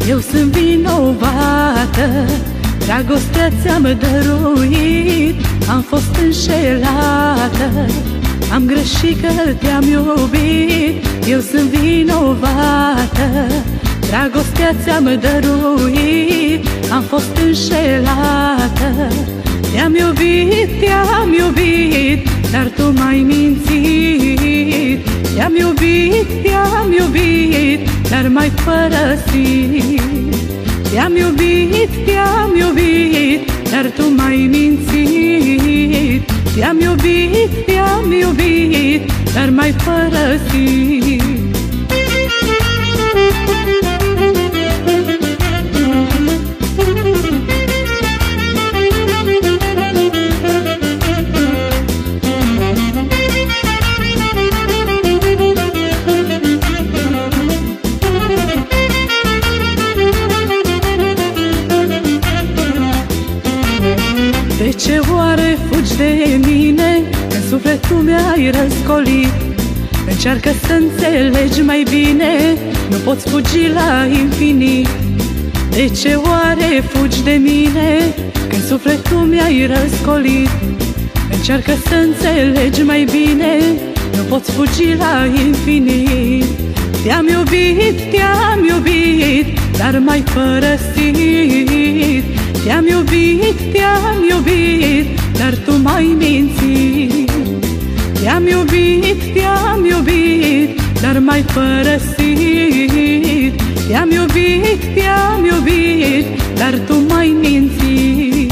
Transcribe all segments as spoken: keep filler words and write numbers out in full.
Eu sunt vinovată, dragostea ți-am dăruit. Am fost înșelată, am greșit că te-am iubit. Eu sunt vinovată, dragostea ți-am dăruit. Am fost înșelată, te-am iubit, te-am iubit, dar tu m-ai mințit. Te-am iubit, te-am iubit, dar m-ai părăsit. Te-am iubit, te-am iubit, dar tu m-ai mințit. Te-am iubit, te-am iubit, dar m-ai părăsit. De ce oare fugi de mine, în sufletul mi-ai răscolit? Încearcă să înțelegi mai bine, nu poți fugi la infinit. De ce oare fugi de mine, când sufletul mi-ai răscolit? Încearcă să înțelegi mai bine, nu poți fugi la infinit. Te-am iubit, te-am iubit, dar m-ai părăsit. Te-am iubit, te-am iubit, dar tu m-ai mințit. Te-am iubit, te-am iubit, dar m-ai părăsit. Te-am iubit, te-am iubit, dar tu m-ai mințit.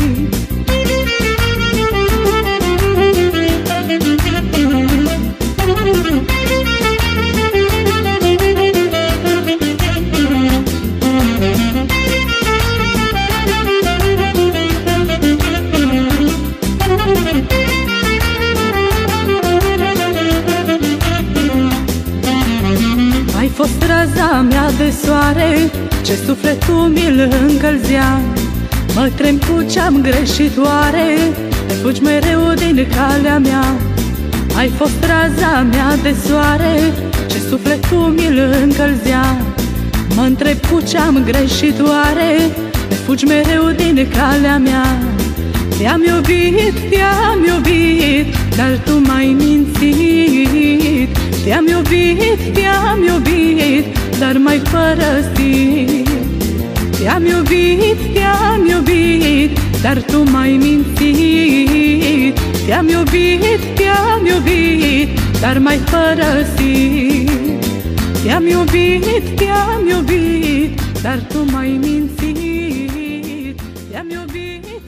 Ai fost raza mea de soare, ce sufletul mi-l încălzea. Mă trem cu ce-am greșit oare, te fugi mereu din calea mea. Ai fost raza mea de soare, ce sufletul mi-l încălzea. Mă întreb cu ce-am greșit oare, te fugi mereu din calea mea. Te-am iubit, te-am iubit, dar tu m-ai mințit. Te-am iubit, te-am iubit, dar m-ai părăsit. Te-am iubit, te-am iubit, dar tu m-ai mințit. Te-am iubit, te-am iubit, dar m-ai părăsit. Te-am iubit, te-am iubit, dar tu m-ai mințit. Te-am iubit.